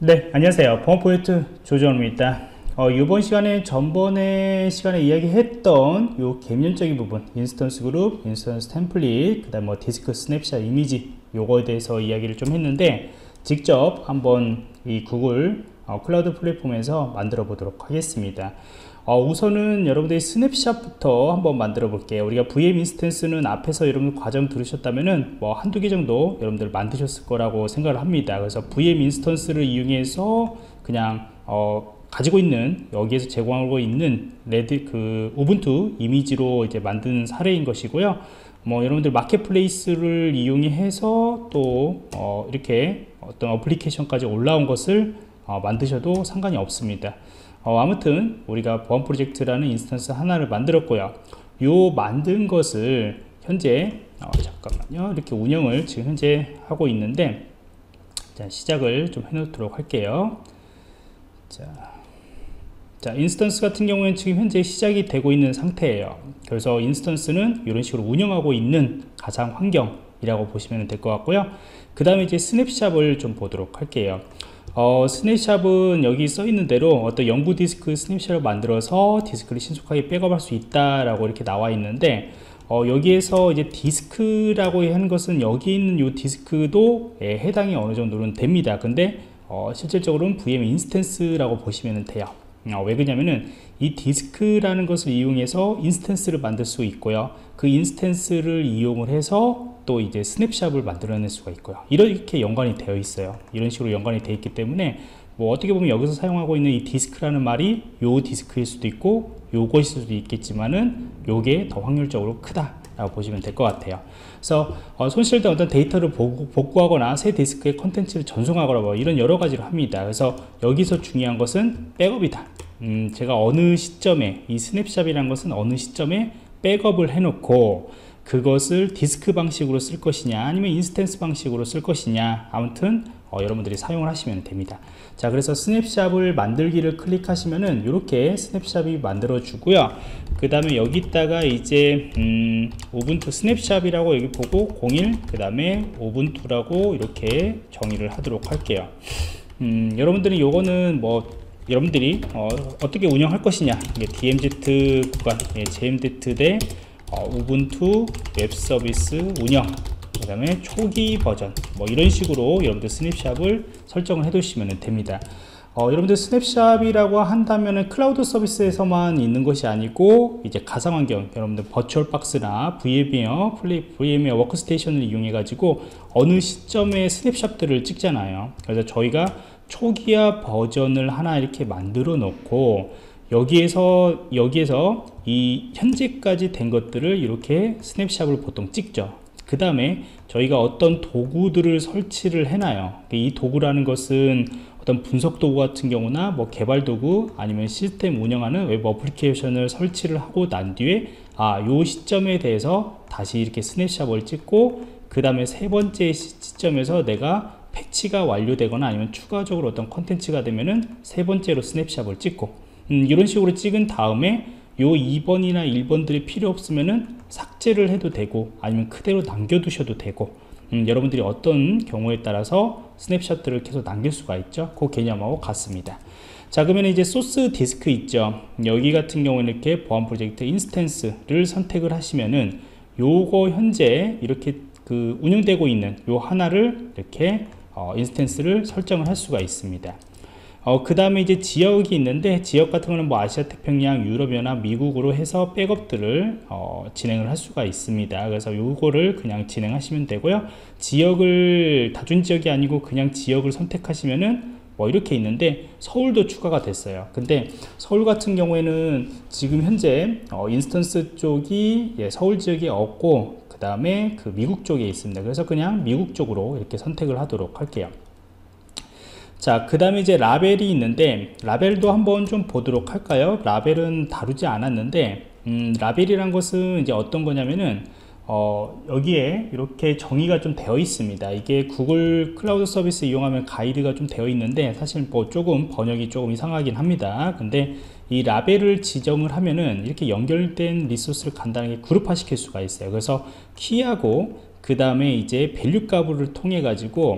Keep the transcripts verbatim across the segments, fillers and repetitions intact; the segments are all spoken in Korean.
네, 안녕하세요. 보안 프로젝트 조정호입니다. 어, 이번 시간에 전번에 시간에 이야기했던 요 개념적인 부분, 인스턴스 그룹, 인스턴스 템플릿, 그 다음 뭐 디스크 스냅샷 이미지, 요거에 대해서 이야기를 좀 했는데, 직접 한번 이 구글 어, 클라우드 플랫폼에서 만들어 보도록 하겠습니다. 어, 우선은 여러분들이 스냅샷부터 한번 만들어 볼게요. 우리가 브이엠 인스턴스는 앞에서 여러분들 과정 들으셨다면은 뭐 한두 개 정도 여러분들 만드셨을 거라고 생각을 합니다. 그래서 브이엠 인스턴스를 이용해서 그냥 어, 가지고 있는, 여기에서 제공하고 있는 레드 그 우분투 이미지로 이제 만든 사례인 것이고요. 뭐 여러분들 마켓플레이스를 이용해서 또 어, 이렇게 어떤 어플리케이션까지 올라온 것을 어, 만드셔도 상관이 없습니다. 어, 아무튼 우리가 보안 프로젝트라는 인스턴스 하나를 만들었고요. 요 만든 것을 현재 어, 잠깐만요, 이렇게 운영을 지금 현재 하고 있는데, 자, 시작을 좀 해놓도록 할게요. 자, 자 인스턴스 같은 경우에는 지금 현재 시작이 되고 있는 상태예요. 그래서 인스턴스는 이런 식으로 운영하고 있는 가상 환경이라고 보시면 될 것 같고요. 그 다음에 이제 스냅샷을 좀 보도록 할게요. 어, 스냅샷은 여기 써 있는 대로 어떤 영구 디스크 스냅샷을 만들어서 디스크를 신속하게 백업할 수 있다라고 이렇게 나와 있는데, 어, 여기에서 이제 디스크라고 하는 것은 여기 있는 이 디스크도 예, 해당이 어느 정도는 됩니다. 근데 어, 실질적으로는 브이엠 인스턴스라고 보시면 돼요. 어, 왜 그러냐면은 이 디스크라는 것을 이용해서 인스턴스를 만들 수 있고요. 그 인스턴스를 이용을 해서 또 이제 스냅샷을 만들어낼 수가 있고요. 이렇게 연관이 되어 있어요. 이런 식으로 연관이 되어 있기 때문에 뭐 어떻게 보면 여기서 사용하고 있는 이 디스크라는 말이 요 디스크일 수도 있고 요것일 수도 있겠지만은 요게 더 확률적으로 크다라고 보시면 될 것 같아요. 그래서 어, 손실된 어떤 데이터를 복구, 복구하거나 새 디스크의 컨텐츠를 전송하거나 뭐 이런 여러 가지를 합니다. 그래서 여기서 중요한 것은 백업이다. 음, 제가 어느 시점에 이 스냅샷이라는 것은 어느 시점에 백업을 해놓고 그것을 디스크 방식으로 쓸 것이냐 아니면 인스턴스 방식으로 쓸 것이냐, 아무튼 어, 여러분들이 사용을 하시면 됩니다. 자, 그래서 스냅샷을 만들기를 클릭하시면은 이렇게 스냅샷이 만들어 주고요. 그 다음에 여기다가 이제 음, 우분투 스냅샷이라고 여기 보고 공일, 그 다음에 우분투라고 이렇게 정의를 하도록 할게요. 음, 여러분들이 요거는 뭐 여러분들이 어, 어떻게 운영할 것이냐, 이게 디엠지 구간, 예, 제엠지 대 어, 우분투 웹 서비스 운영, 그 다음에 초기 버전, 뭐 이런 식으로 여러분들 스냅샷을 설정을 해 두시면 됩니다. 어, 여러분들 스냅샷이라고 한다면은 클라우드 서비스에서만 있는 것이 아니고 이제 가상환경, 여러분들 버추얼 박스나 브이엠웨어, 브이엠웨어 워크스테이션을 이용해 가지고 어느 시점에 스냅샷들을 찍잖아요. 그래서 저희가 초기화 버전을 하나 이렇게 만들어 놓고 여기에서 여기에서 이 현재까지 된 것들을 이렇게 스냅샷을 보통 찍죠. 그 다음에 저희가 어떤 도구들을 설치를 해놔요. 이 도구라는 것은 어떤 분석 도구 같은 경우나 뭐 개발 도구 아니면 시스템 운영하는 웹 어플리케이션을 설치를 하고 난 뒤에 아, 요 시점에 대해서 다시 이렇게 스냅샷을 찍고, 그 다음에 세 번째 시점에서 내가 패치가 완료되거나 아니면 추가적으로 어떤 컨텐츠가 되면은 세 번째로 스냅샷을 찍고, 음, 이런 식으로 찍은 다음에 요 이 번이나 일 번들이 필요 없으면은 삭제를 해도 되고 아니면 그대로 남겨두셔도 되고, 음, 여러분들이 어떤 경우에 따라서 스냅샷들을 계속 남길 수가 있죠. 그 개념하고 같습니다. 자, 그러면 이제 소스 디스크 있죠. 여기 같은 경우는 이렇게 보안 프로젝트 인스턴스를 선택을 하시면은 요거 현재 이렇게 그 운영되고 있는 요 하나를 이렇게 어, 인스턴스를 설정을 할 수가 있습니다. 어, 그 다음에 이제 지역이 있는데, 지역 같은 거는 뭐 아시아 태평양, 유럽연합, 미국으로 해서 백업들을 어, 진행을 할 수가 있습니다. 그래서 요거를 그냥 진행하시면 되고요. 지역을 다준 지역이 아니고 그냥 지역을 선택하시면은 뭐 이렇게 있는데, 서울도 추가가 됐어요. 근데 서울 같은 경우에는 지금 현재 어, 인스턴스 쪽이 예, 서울 지역에 없고 그 다음에 그 미국 쪽에 있습니다. 그래서 그냥 미국 쪽으로 이렇게 선택을 하도록 할게요. 자, 그 다음에 이제 라벨이 있는데, 라벨도 한번 좀 보도록 할까요? 라벨은 다루지 않았는데, 음, 라벨이란 것은 이제 어떤 거냐면은, 어, 여기에 이렇게 정의가 좀 되어 있습니다. 이게 구글 클라우드 서비스 이용하면 가이드가 좀 되어 있는데, 사실 뭐 조금 번역이 조금 이상하긴 합니다. 근데 이 라벨을 지정을 하면은 이렇게 연결된 리소스를 간단하게 그룹화 시킬 수가 있어요. 그래서 키하고 그 다음에 이제 밸류 값을 통해 가지고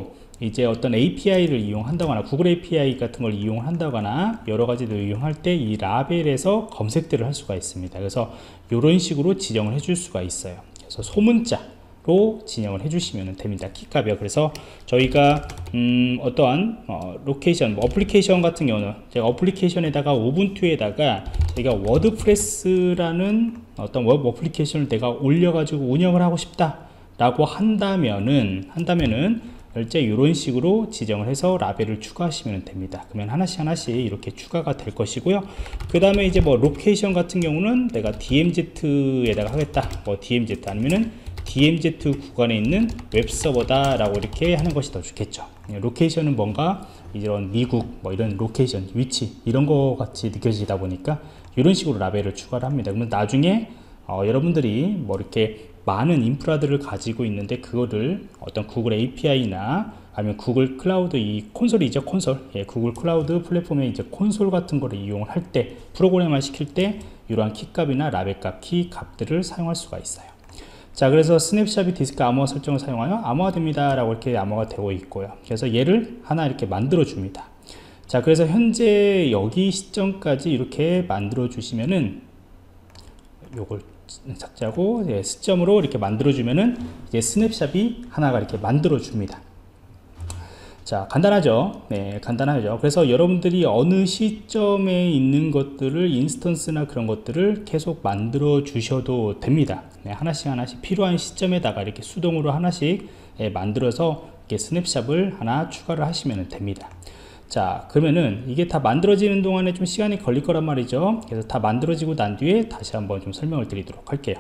이제 어떤 에이피아이를 이용한다거나 구글 에이피아이 같은 걸 이용한다거나 여러 가지를 이용할 때 이 라벨에서 검색들을 할 수가 있습니다. 그래서 이런 식으로 지정을 해줄 수가 있어요. 그래서 소문자로 진행을 해주시면 됩니다. 키값이요. 그래서 저희가 음 어떠한 어 로케이션, 뭐 어플리케이션 같은 경우는 제가 어플리케이션에다가 우분투에다가 저희가 워드프레스라는 어떤 웹 어플리케이션을 내가 올려가지고 운영을 하고 싶다 라고 한다면은 한다면은 실제 이런 식으로 지정을 해서 라벨을 추가하시면 됩니다. 그러면 하나씩 하나씩 이렇게 추가가 될 것이고요. 그 다음에 이제 뭐 로케이션 같은 경우는 내가 디엠제트에다가 하겠다, 뭐 디엠제트 아니면은 디엠제트 구간에 있는 웹서버다 라고 이렇게 하는 것이 더 좋겠죠. 로케이션은 뭔가 이런 미국 뭐 이런 로케이션 위치 이런 거 같이 느껴지다 보니까 이런 식으로 라벨을 추가를 합니다. 그러면 나중에 어, 여러분들이 뭐 이렇게 많은 인프라들을 가지고 있는데 그거를 어떤 구글 에이피아이나 아니면 구글 클라우드, 이 콘솔이죠, 콘솔. 예, 구글 클라우드 플랫폼의 이제 콘솔 같은 거를 이용을 할 때, 프로그램을 시킬 때 이러한 키값이나 라벨값, 키 값들을 사용할 수가 있어요. 자, 그래서 스냅샷이 디스크 암호화 설정을 사용하여 암호화됩니다 라고 이렇게 암호화가 되고 있고요. 그래서 얘를 하나 이렇게 만들어 줍니다. 자, 그래서 현재 여기 시점까지 이렇게 만들어 주시면은 요걸 삭제하고 예, 시점으로 이렇게 만들어주면은 이제 스냅샷이 하나가 이렇게 만들어줍니다. 자, 간단하죠? 네, 간단하죠. 그래서 여러분들이 어느 시점에 있는 것들을 인스턴스나 그런 것들을 계속 만들어 주셔도 됩니다. 네, 하나씩 하나씩 필요한 시점에다가 이렇게 수동으로 하나씩 예, 만들어서 이렇게 스냅샷을 하나 추가를 하시면 됩니다. 자, 그러면은 이게 다 만들어지는 동안에 좀 시간이 걸릴 거란 말이죠. 그래서 다 만들어지고 난 뒤에 다시 한번 좀 설명을 드리도록 할게요.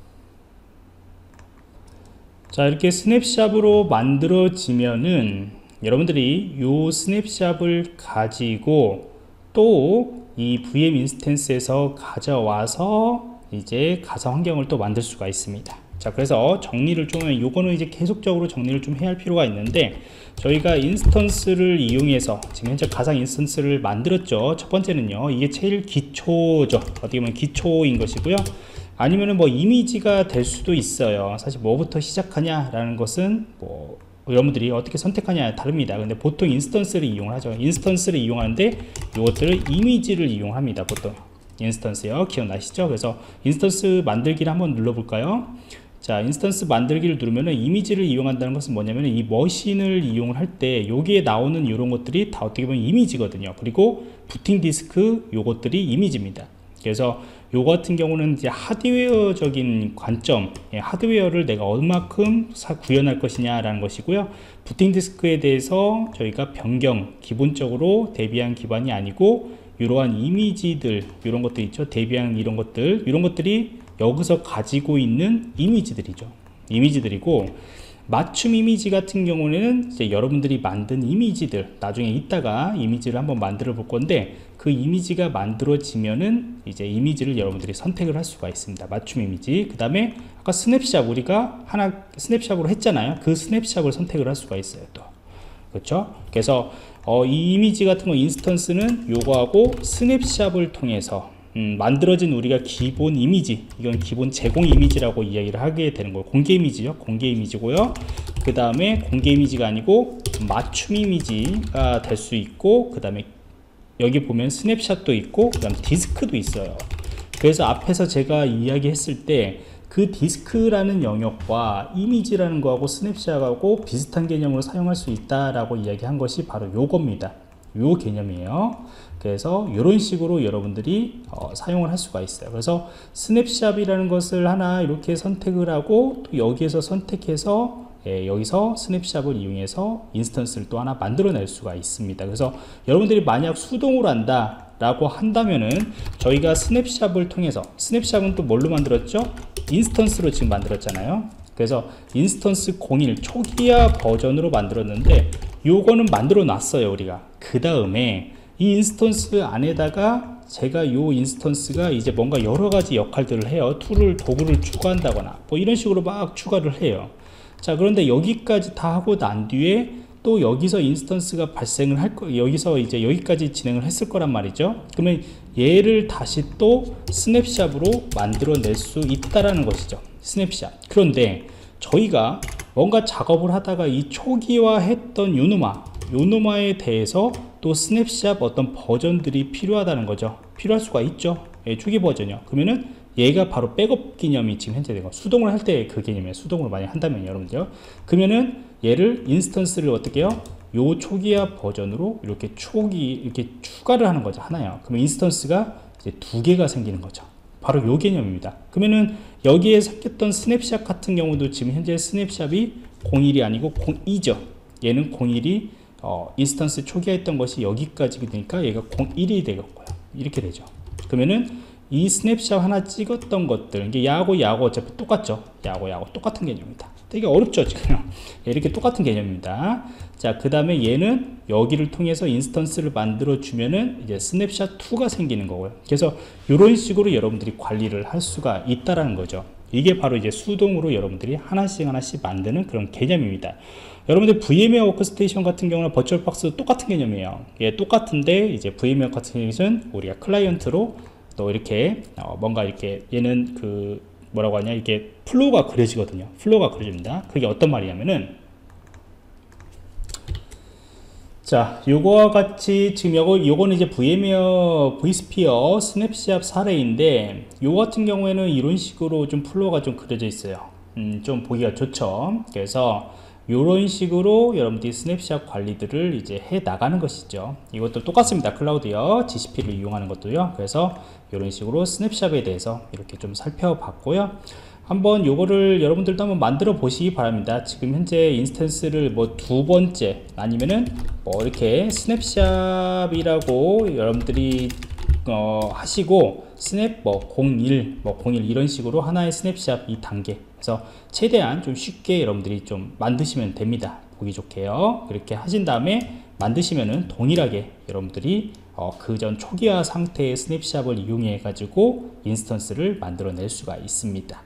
자, 이렇게 스냅샷으로 만들어지면은 여러분들이 이 스냅샷을 가지고 또 이 브이엠 인스턴스에서 가져와서 이제 가상 환경을 또 만들 수가 있습니다. 자, 그래서 정리를 좀, 요거는 이제 계속적으로 정리를 좀 해야 할 필요가 있는데, 저희가 인스턴스를 이용해서 지금 현재 가상 인스턴스를 만들었죠. 첫 번째는요, 이게 제일 기초죠. 어떻게 보면 기초인 것이고요. 아니면은 뭐 이미지가 될 수도 있어요. 사실 뭐부터 시작하냐라는 것은 뭐 여러분들이 어떻게 선택하냐에 다릅니다. 근데 보통 인스턴스를 이용하죠. 인스턴스를 이용하는데 이것들을 이미지를 이용합니다. 보통 인스턴스요. 기억나시죠? 그래서 인스턴스 만들기를 한번 눌러볼까요? 자, 인스턴스 만들기를 누르면은 이미지를 이용한다는 것은 뭐냐면 이 머신을 이용을 할 때 여기에 나오는 이런 것들이 다 어떻게 보면 이미지거든요. 그리고 부팅 디스크 요것들이 이미지입니다. 그래서 요 같은 경우는 이제 하드웨어적인 관점, 예, 하드웨어를 내가 얼마큼 사, 구현할 것이냐 라는 것이고요. 부팅 디스크에 대해서 저희가 변경, 기본적으로 데비안 기반이 아니고 이러한 이미지들, 이런 것들 있죠. 데비안 이런 것들, 이런 것들이 여기서 가지고 있는 이미지들이죠. 이미지들이고, 맞춤 이미지 같은 경우에는 이제 여러분들이 만든 이미지들, 나중에 이따가 이미지를 한번 만들어 볼 건데, 그 이미지가 만들어지면은 이제 이미지를 여러분들이 선택을 할 수가 있습니다. 맞춤 이미지. 그 다음에 아까 스냅샷, 우리가 하나 스냅샷으로 했잖아요. 그 스냅샷을 선택을 할 수가 있어요. 또 그렇죠? 그래서 어, 이 이미지 같은 거 인스턴스는 요거하고 스냅샷을 통해서 음, 만들어진 우리가 기본 이미지, 이건 기본 제공 이미지라고 이야기를 하게 되는 거예요. 공개 이미지죠. 공개 이미지고요. 그 다음에 공개 이미지가 아니고 맞춤 이미지가 될 수 있고, 그 다음에 여기 보면 스냅샷도 있고, 그 다음 디스크도 있어요. 그래서 앞에서 제가 이야기했을 때 그 디스크라는 영역과 이미지라는 거하고 스냅샷하고 비슷한 개념으로 사용할 수 있다라고 이야기한 것이 바로 요겁니다. 요 개념이에요. 그래서 이런 식으로 여러분들이 어, 사용을 할 수가 있어요. 그래서 스냅샷이라는 것을 하나 이렇게 선택을 하고, 또 여기에서 선택해서 예, 여기서 스냅샷을 이용해서 인스턴스를 또 하나 만들어낼 수가 있습니다. 그래서 여러분들이 만약 수동으로 한다 라고 한다면은 저희가 스냅샷을 통해서, 스냅샷은 또 뭘로 만들었죠? 인스턴스로 지금 만들었잖아요. 그래서 인스턴스 공일 초기화 버전으로 만들었는데 요거는 만들어 놨어요, 우리가. 그 다음에 이 인스턴스 안에다가 제가 요 인스턴스가 이제 뭔가 여러 가지 역할들을 해요. 툴을, 도구를 추가한다거나 뭐 이런 식으로 막 추가를 해요. 자, 그런데 여기까지 다 하고 난 뒤에 또 여기서 인스턴스가 발생을 할 거, 여기서 이제 여기까지 진행을 했을 거란 말이죠. 그러면 얘를 다시 또 스냅샷으로 만들어낼 수 있다라는 것이죠. 스냅샷. 그런데 저희가 뭔가 작업을 하다가 이 초기화 했던 요노마 요노마에 대해서 또 스냅샷 어떤 버전들이 필요하다는 거죠. 필요할 수가 있죠. 예, 초기 버전이요. 그러면은 얘가 바로 백업 개념이 지금 현재 되고, 수동을 할 때 그 개념이에요. 수동으로 많이 한다면 여러분들요. 그러면은 얘를 인스턴스를 어떻게 해요? 요 초기화 버전으로 이렇게 초기 이렇게 추가를 하는 거죠. 하나요. 그러면 인스턴스가 이제 두 개가 생기는 거죠. 바로 요 개념입니다. 그러면은 여기에 생겼던 스냅샷 같은 경우도 지금 현재 스냅샷이 공일이 아니고 공이죠. 얘는 공일이 어, 인스턴스 초기화했던 것이 여기까지 되니까 얘가 공일이 되겠고요. 이렇게 되죠. 그러면은 이 스냅샷 하나 찍었던 것들, 이게 야하고 야하고 어차피 똑같죠. 야하고 야하고 똑같은 개념입니다. 되게 어렵죠 지금. 이렇게 똑같은 개념입니다. 자, 그 다음에 얘는 여기를 통해서 인스턴스를 만들어 주면은 이제 스냅샷 이가 생기는 거고요. 그래서 이런 식으로 여러분들이 관리를 할 수가 있다라는 거죠. 이게 바로 이제 수동으로 여러분들이 하나씩 하나씩 만드는 그런 개념입니다. 여러분들 브이엠웨어 워크스테이션 같은 경우는 버추얼박스 똑같은 개념이에요. 예, 똑같은데 이제 브이엠웨어 워크스테이션 우리가 클라이언트로 또 이렇게 어, 뭔가 이렇게 얘는 그 뭐라고 하냐, 이게 플로우가 그려지거든요. 플로우가 그려집니다. 그게 어떤 말이냐면은, 자, 요거와 같이 지금 요거 요거는 이제 브이엠웨어 vSphere 스냅샷 사례인데, 요 같은 경우에는 이런 식으로 좀 플로우가 좀 그려져 있어요. 음, 좀 보기가 좋죠. 그래서 이런 식으로 여러분들이 스냅샷 관리들을 이제 해 나가는 것이죠. 이것도 똑같습니다. 클라우드요, 지씨피를 이용하는 것도요. 그래서 이런 식으로 스냅샷에 대해서 이렇게 좀 살펴봤고요. 한번 요거를 여러분들도 한번 만들어 보시기 바랍니다. 지금 현재 인스턴스를 뭐 두 번째 아니면은 뭐 이렇게 스냅샷이라고 여러분들이 어, 하시고 스냅 뭐 공일 뭐 공일 이런 식으로 하나의 스냅샷 이 단계, 그래서 최대한 좀 쉽게 여러분들이 좀 만드시면 됩니다. 보기 좋게요. 그렇게 하신 다음에 만드시면은 동일하게 여러분들이 어, 그전 초기화 상태의 스냅샷을 이용해 가지고 인스턴스를 만들어낼 수가 있습니다.